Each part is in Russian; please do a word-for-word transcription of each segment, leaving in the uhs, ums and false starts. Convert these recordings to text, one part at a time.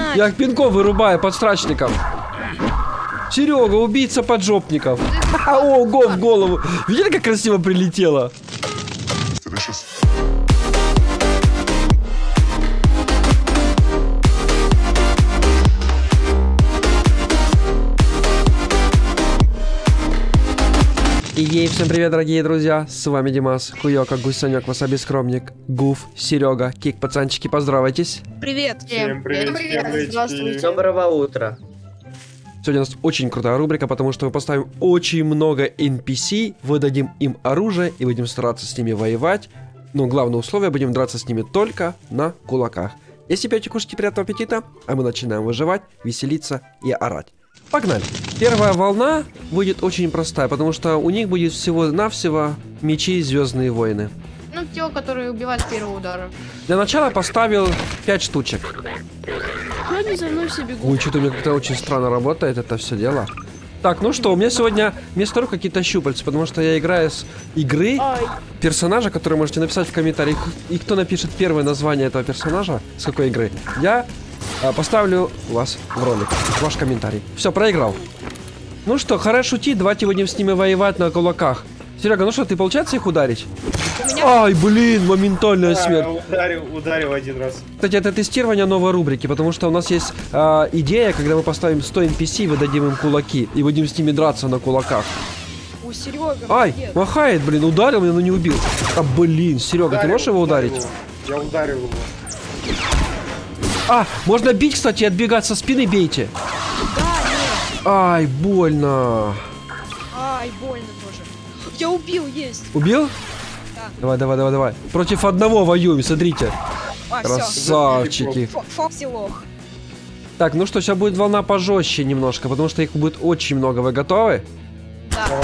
начали. Я их пинком вырубаю под страчником. Серега, убийца поджопников. Ого, в голову. Видели, как красиво прилетело? И ей всем привет, дорогие друзья, с вами Димас, Куёка, Гусанёк, Васаби Скромник, Гуф, Серега, Кик, пацанчики, поздравайтесь. Привет. Всем привет, привет. Здравствуйте. Доброго утра. Сегодня у нас очень крутая рубрика, потому что мы поставим очень много эн пи си, выдадим им оружие и будем стараться с ними воевать. Но главное условие, будем драться с ними только на кулаках. Если пьете, кушайте, приятного аппетита, а мы начинаем выживать, веселиться и орать. Погнали! Первая волна будет очень простая, потому что у них будет всего-навсего мечи Звездные войны. Ну, те, которые убивают с первого удара. Для начала поставил пять штучек. Они за мной все бегут. Ой, что-то у меня как-то очень странно работает это все дело. Так, ну что, у меня сегодня вместо рук какие-то щупальца, потому что я играю с игры Ай. персонажа, который можете написать в комментариях. И кто напишет первое название этого персонажа, с какой игры, я а, поставлю вас в ролик, ваш комментарий. Все, проиграл. Ну что, хорошо шутить, давайте будем с ними воевать на кулаках. Серега, ну что, ты получается их ударить? Меня... Ай, блин, моментальная Да, смерть. ударил, ударил один раз. Кстати, это тестирование новой рубрики, потому что у нас есть э, идея, когда мы поставим сто эн пи си, выдадим им кулаки, и будем с ними драться на кулаках. У Серега. Ай, молодец. махает, блин, ударил меня, но не убил. А, блин, Серега, Ударил, ты можешь его ударил ударить? его. Я ударил его. А, можно бить, кстати, и отбегать со спины, бейте. Да, нет. Ай, больно. Ай, больно тоже. Я убил, есть. Убил? Да. Давай, давай, давай, давай. Против одного воюем, смотрите. А, все. Красавчики. Фокси лох. Так, ну что, сейчас будет волна пожестче немножко, потому что их будет очень много. Вы готовы? Да. Давай.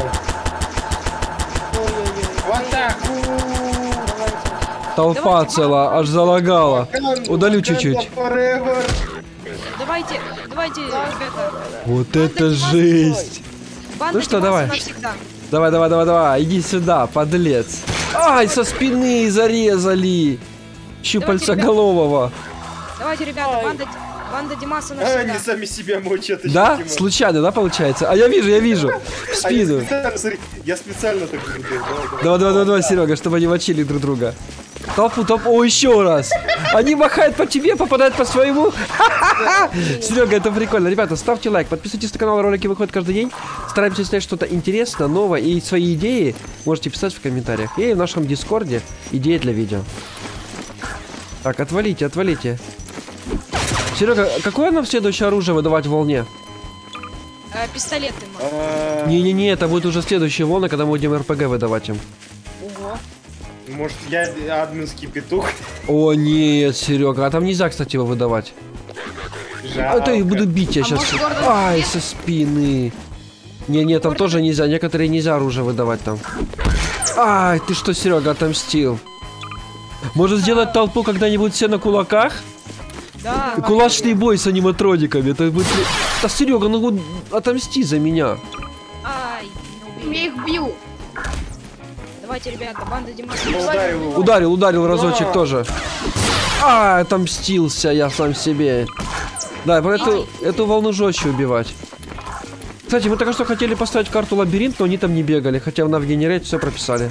Вот так. Толпа Давайте. целая, аж залагала. Удалю чуть-чуть. Давайте, давайте, ребята. Вот это жесть. Банда Ну что, Димаса давай. навсегда. Давай, давай, давай, давай, иди сюда, подлец. Ай, со спины зарезали. Щупальца ребят. голового. Давайте, ребята, банда, банда Димаса А, навсегда. они сами себя мочат. Да? Случайно, да, получается? А я вижу, я вижу. В А я спину. специально, смотри, я специально так буду делать. Давай, давай, давай, давай, Серега, чтобы они мочили друг друга. Толпу, толпу, о, еще раз. Они махают по тебе, попадают по своему. Серега, это прикольно. Ребята, ставьте лайк, подписывайтесь на канал, ролики выходят каждый день. Стараемся снять что-то интересное, новое. И свои идеи можете писать в комментариях. И в нашем дискорде идеи для видео. Так, отвалите, отвалите. Серега, какое нам следующее оружие выдавать в волне? Э, пистолеты, мы. А, Не-не-не, это будет уже следующая волна, когда мы будем эр пи гэ выдавать им. Ого. Может, я админский петух? О, нет, Серега, а там нельзя, кстати, его выдавать. А Жалко. то их буду бить я А сейчас. может, Гордон Ай, нет? со спины. Не-не, там тоже нельзя, некоторые нельзя оружие выдавать там. Ай, ты что, Серега, отомстил? Может сделать толпу когда-нибудь все на кулаках? Да. Кулачный бой с аниматрониками. Это будет... Да, Серега, ну вот отомсти за меня. Ай, не убили. Я их бью. Давайте, ребята, банда Димаса. Я ударил его. Ударил, ударил разочек Да. тоже. А, отомстился я сам себе. Да, про эту, эту волну жестче убивать. Кстати, мы только что хотели поставить карту лабиринт, но они там не бегали, хотя в Навгенерate все прописали.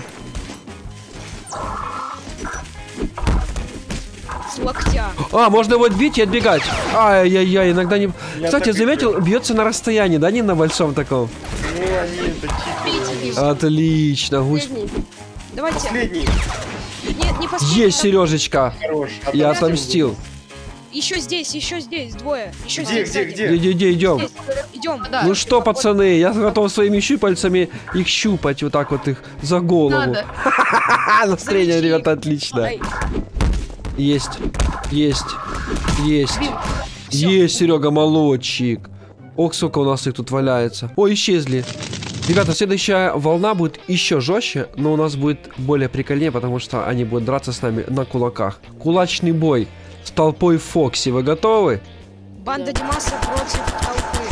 С локтя. А, можно его отбить и отбегать. Ай-яй-яй, иногда не... Я Кстати, так и заметил, бьется на расстоянии, да, не на большом таком? Ну, они это читеры. Отлично, гусь. Давайте. Последний. Нет, не последний. Есть, Сережечка. Хорош. Я Отомстил. отомстил. Еще здесь, еще здесь, двое. Еще Где, здесь. где, сзади. где? Иди-иди, идем. Здесь. Идем. Да. Ну что, пацаны, я готов своими щупальцами их щупать, вот так вот их за голову. Надо. Настроение, Завяжи. ребята, отлично. Ай. Есть, есть, есть. Бил. Всё. Есть, Серега, молодчик. Ох, сколько у нас их тут валяется. О, исчезли. Ребята, следующая волна будет еще жестче, но у нас будет более прикольнее, потому что они будут драться с нами на кулаках. Кулачный бой с толпой Фокси. Вы готовы? Банда Димаса против толпы.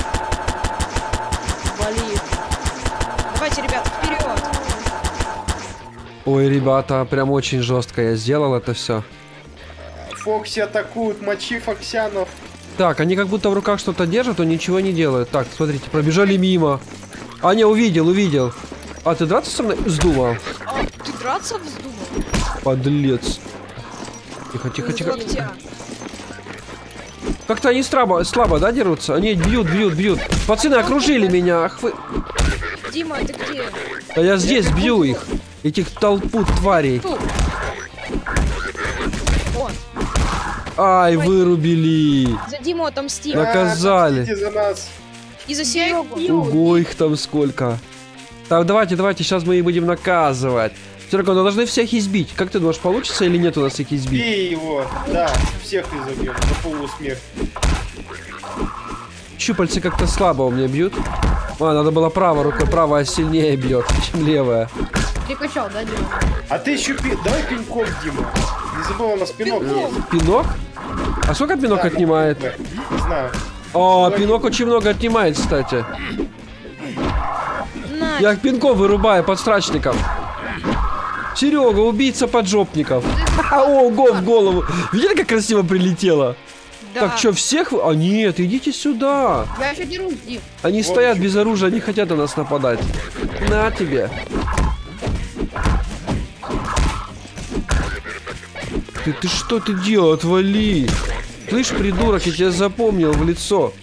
Вали. Давайте, ребят, вперед. Ой, ребята, прям очень жестко я сделал это все. Фокси атакуют, мочи Фоксянов. Так, они как будто в руках что-то держат, но ничего не делают. Так, смотрите, пробежали мимо. А, не, увидел, увидел. А, ты драться со мной вздумал? А, ты драться вздумал? Подлец. Тихо, тихо, Из тихо. локтя. Как-то они слабо, слабо, да, дерутся? Они бьют, бьют, бьют. Пацаны окружили меня. Ах вы... Дима, ты где? А я здесь бью их. Этих толпу тварей. Фу. Он. Ай, вырубили. За Диму отомсти. Так. Наказали. А, отомстите за нас. И за Серегу. Ого, их там сколько. Так, давайте, давайте, сейчас мы их будем наказывать. Серега, ну должны всех избить. Как ты думаешь, получится или нет у нас их избить? Бей его. Да, всех изобьем. До полусмерти. Щупальцы как-то слабо у меня бьют. А, надо было правая рука, правая сильнее бьет, чем левая. Перекачал, да, Дима? А ты еще пи... Давай пинком, Дима. Не забыл, у нас пинок есть. Пинок? А сколько пинок Да, отнимает? Не знаю. О, пинок очень много отнимает, кстати. На. Я пинком вырубаю подстрачников. Серега, убийца поджопников. Ого, в голову. Видели, как красиво прилетело? Да. Так, что, всех вы... А, нет, идите сюда. Я еще дерусь, Дим. Они Вот стоят чё. без оружия, не хотят на нас нападать. На тебе. Ты, ты что ты делал? Отвали. Слышь, придурок, я тебя запомнил в лицо.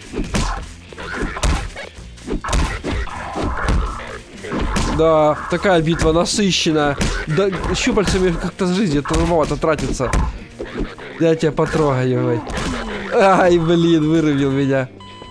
Да, такая битва насыщенная. Да, щупальцами как-то с жизни трудновато тратится. Я тебя потрогаю, ой. Ай, блин, вырубил меня.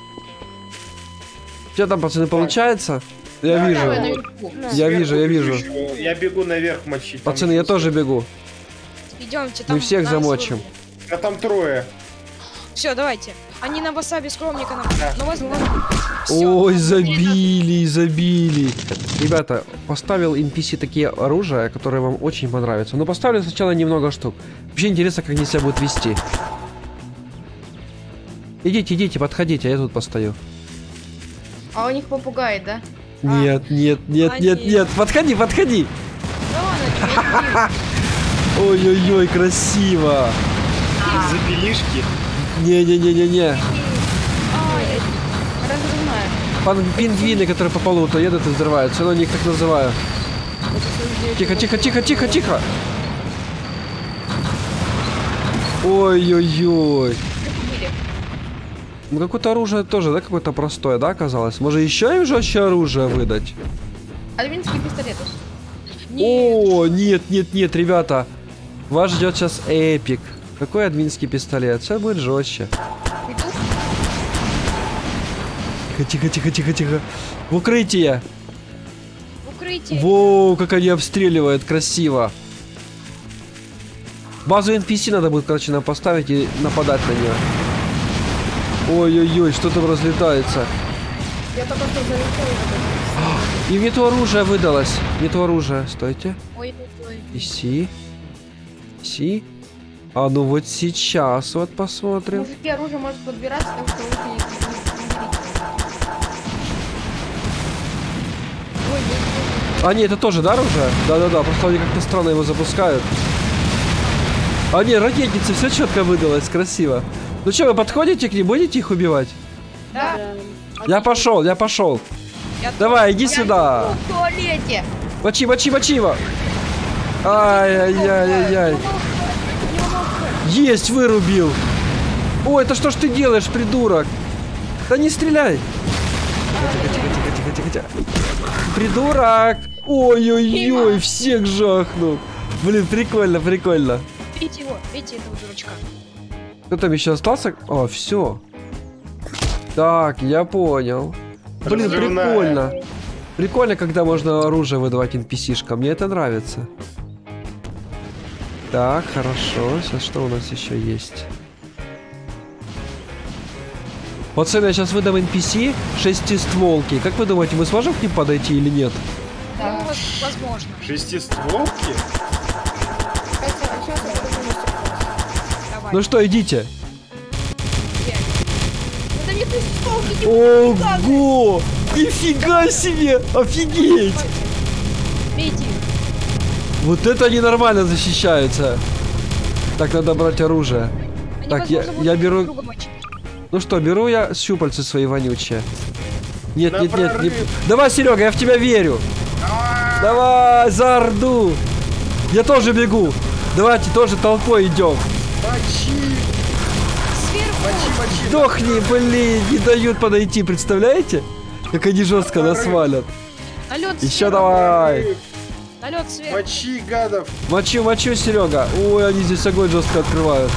Что там, пацаны, получается? Я Да, вижу. Давай наверху. Я вижу, я вижу. Я бегу наверх мочить. там Пацаны, я еще тоже бегу. Идемте, там Мы всех нас замочим. вырубят. А там трое. Все, давайте. Они на васаби скромника на... Да. Ну, возьму. Ой, забили, забили. Ребята, поставил эн пи си такие оружия, которые вам очень понравятся. Но поставлю сначала немного штук. Вообще интересно, как они себя будут вести. Идите, идите, подходите, а я тут постою. А у них попугай, да? Нет, нет, нет, А, нет, нет. нет. Подходи, подходи. Да ладно, тебе Ой-ой-ой, красиво. Запилишки. Не-не-не-не-не. Разрывная. Пан- Пингвины, которые по полу то едут и взрываются. Но них так называю. Тихо, тихо, тихо, тихо, тихо. Ой-ой-ой. Ну какое-то оружие тоже, да, какое-то простое, да, оказалось? Может еще им жестче оружие выдать? Адвинский пистолет. О, нет, нет, нет, ребята. Вас ждет сейчас эпик. Какой админский пистолет? Все будет жестче. Тихо, тихо, тихо, тихо, тихо. В укрытие. укрытие. Воу, как они обстреливают, красиво. Базу эн пи си надо будет, короче, нам поставить и нападать на нее. Ой-ой-ой, что там разлетается. Я только что залетел. И не то оружие выдалось. Не то оружие. Стойте. Ой, ой, пи си. пи си. А ну вот сейчас вот посмотрим. Мужики, оружие может подбираться, так что лучше не, не, не берите. А, не, это тоже, да, оружие? Да-да-да, просто они как-то странно его запускают. А, не, ракетницы, все четко выдалось, красиво. Ну что, вы подходите к ним, будете их убивать? Да. Я пошел, я пошел. Я Давай, иди Я сюда. в туалете. Мочи, мочи, мочи его. Ай-яй-яй-яй-яй. Есть, вырубил. Ой, это что ж ты делаешь, придурок? Да не стреляй. Тихо, тихо, тихо, тихо, тихо, тихо. Придурок. Ой-ой-ой, всех жахнул. Блин, прикольно, прикольно. Бейте его, бейте этого дурачка. Кто там еще остался? О, все. Так, я понял. Блин, Разрывная. прикольно. Прикольно, когда можно оружие выдавать эн пи си-шкам. Мне это нравится. Так, хорошо. Сейчас что у нас еще есть? Пацаны, я сейчас выдам эн пи си шестистволки. Как вы думаете, мы сможем к ним подойти или нет? Ну, воз- возможно. Шестистволки? Давай. Ну что, идите. Да не ты столки, не Ого! Нифига себе! Офигеть! Бейте их. Вот это они нормально защищаются. Так, надо брать оружие. Они, Так, я- возможно, я будут беру- друг друга мочить. Ну что, беру я щупальцы свои вонючие. Нет, На нет, нет, не... прорыв. Давай, Серега, я в тебя верю. Давай, за Орду. Я тоже бегу. Давайте тоже толпой идем. Мочи! Сверху. Мочи, мочи! Сдохни, блин, не дают подойти, представляете? Как они жестко нас валят. Налет Еще сверху. давай. Налет сверху. Мочи, гадов! Мочу, мочу, Серега. Ой, они здесь огонь жестко открывают.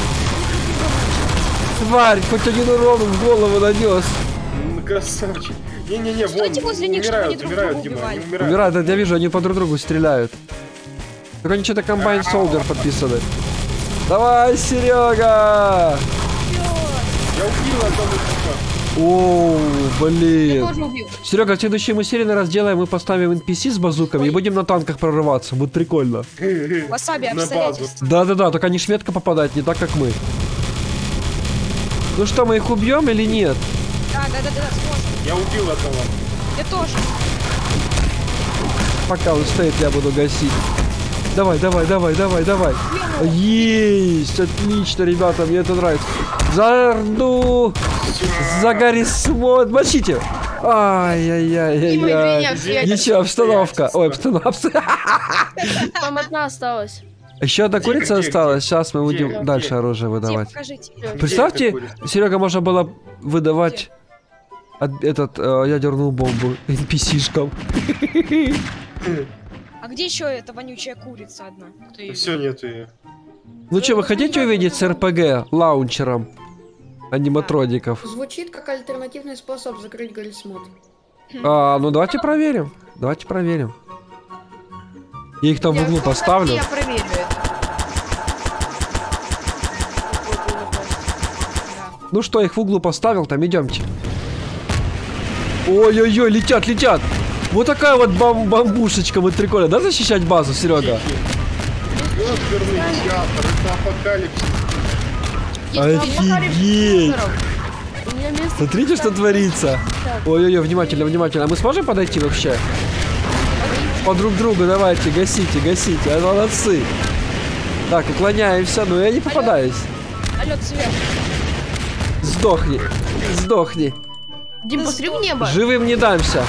Тварь, хоть один урон в голову нанес. М, Красавчик. Не-не-не, вон, Стойте возле них, чтобы они умирают, друг умирают, друга Дима, убивали. они умирают. Умирают, это я вижу, они по друг другу стреляют. Только они что-то комбайн солдер подписаны. Давай, Серега! Я убил одного типа. О, блин. Тоже убил. Серега, в следующей мы серии раз делаем, мы поставим эн пи си с базуками и будем на танках прорываться. Будет прикольно. Васаби, На базу. обстоятельства. Да-да-да, только они шметко попадают, не так, как мы. Ну что, мы их убьем или нет? Да, да, да, да, сможем. Я убил одного. Я тоже. Пока он стоит, я буду гасить. Давай, давай, давай, давай, давай. Есть! Отлично, ребята, мне это нравится. За Орду! За Гаррисмод! Мочите! Дима, Ай-яй-яй-яй-яй. извини, я- Ничего, обстановка. Ой, обстановка. Там одна осталась. Еще одна курица где, осталась. Сейчас мы Где? будем Где? дальше оружие Где, выдавать. покажите. Представьте, Где эта курица? Серега, можно было выдавать от- этот э, ядерную бомбу эн пи си-шкам. А где еще эта вонючая курица одна? Кто ее Все, нету ее. Ну что, вы хотите увидеть с эр пэ гэ лаунчером аниматроников? Звучит как альтернативный способ закрыть Гаррисмод. А, ну давайте проверим. Давайте проверим. Я их там в углу поставлю. Я проверю это. Ну что, их в углу поставил, там идемте. Ой-ой-ой, летят, летят. Вот такая вот бам бамбушечка, вот прикольно, да, защищать базу, Серега? Ядерный театр, это апокалипсис. Офигеть! У меня место. Смотрите, что творится. Ой-ой-ой, внимательно, внимательно. А мы сможем подойти вообще? По друг другу давайте, гасите, гасите. А, молодцы. Так, уклоняемся. Ну, я не попадаюсь. Налет сверху. Сдохни. Сдохни. Дим, посмотри в небо. Живым не дамся.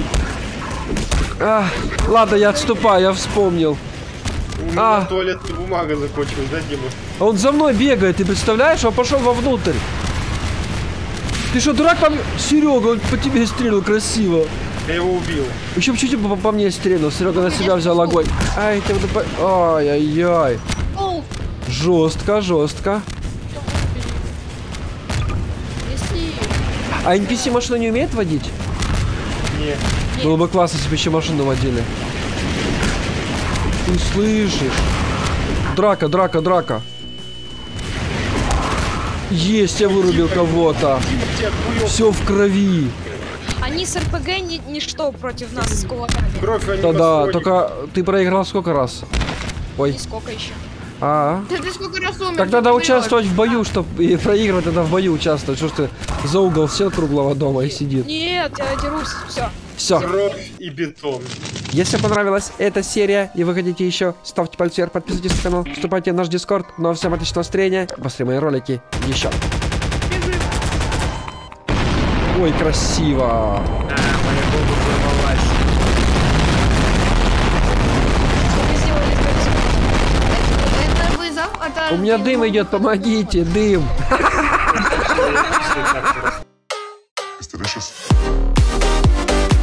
А, ладно, я отступаю, я вспомнил. У А. меня туалетная бумага закончилась, да, Дима? А он за мной бегает, ты представляешь? Он пошел вовнутрь. Ты что, дурак по мне? Серега, он по тебе стрелил красиво. Я его убил. Еще чуть-чуть по, по мне стрельнул. Серега на себя взял огонь. Ай, ты вот... Ай-яй-яй. Оу, Жестко, жестко. если... А эн пи си машину не умеет водить? Не. Было бы классно, если бы еще машину водили. Ты слышишь? Драка, драка, драка. Есть, я вырубил кого-то. Дима, тебя хуёв. Все в крови. Они с эр пэ гэ ни, ничто против нас с кулаками. Кровь они Да-да, восходят. только ты проиграл сколько раз? Ой. И сколько еще? А, Да ты сколько раз умер? так ты надо не участвовать в бою, чтобы и проигрывать, тогда в бою участвовать. Что ж ты за угол сел круглого дома и сидит. Нет, я дерусь. Все. Все. Кровь и бетон. Если понравилась эта серия и вы хотите еще, ставьте пальцы вверх, подписывайтесь на канал, вступайте в наш дискорд. Ну а всем отличного настроения, посмотри мои ролики еще. Ой, красиво. Что вы сделали с Гаррисмодом? Это вызов. Это... У меня дым идет, помогите, дым. It's delicious.